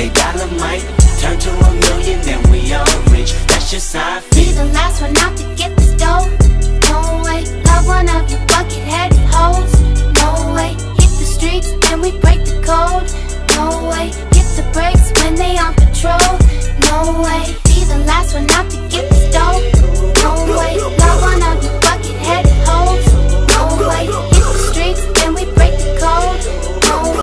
$1 might turn to $1 million, then we all rich. That's just how I feel. Be the last one out to get this dough.